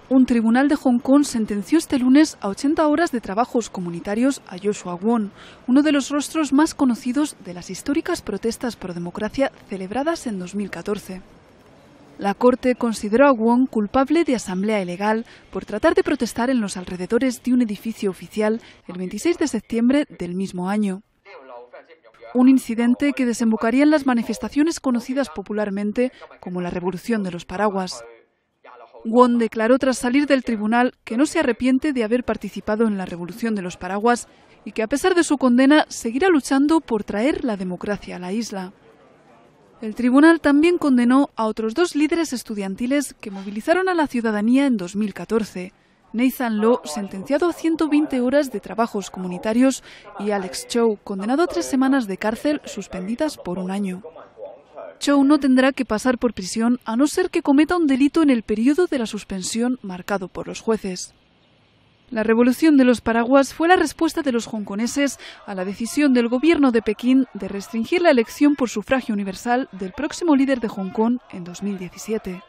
Un tribunal de Hong Kong sentenció este lunes a 80 horas de trabajos comunitarios a Joshua Wong, uno de los rostros más conocidos de las históricas protestas pro democracia celebradas en 2014. La Corte consideró a Wong culpable de asamblea ilegal por tratar de protestar en los alrededores de un edificio oficial el 26 de septiembre del mismo año. Un incidente que desembocaría en las manifestaciones conocidas popularmente como la Revolución de los Paraguas. Wong declaró tras salir del tribunal que no se arrepiente de haber participado en la Revolución de los Paraguas y que a pesar de su condena seguirá luchando por traer la democracia a la isla. El tribunal también condenó a otros dos líderes estudiantiles que movilizaron a la ciudadanía en 2014. Nathan Law, sentenciado a 120 horas de trabajos comunitarios, y Alex Chow, condenado a 3 semanas de cárcel suspendidas por 1 año. Chow no tendrá que pasar por prisión a no ser que cometa un delito en el periodo de la suspensión marcado por los jueces. La Revolución de los Paraguas fue la respuesta de los hongkoneses a la decisión del gobierno de Pekín de restringir la elección por sufragio universal del próximo líder de Hong Kong en 2017.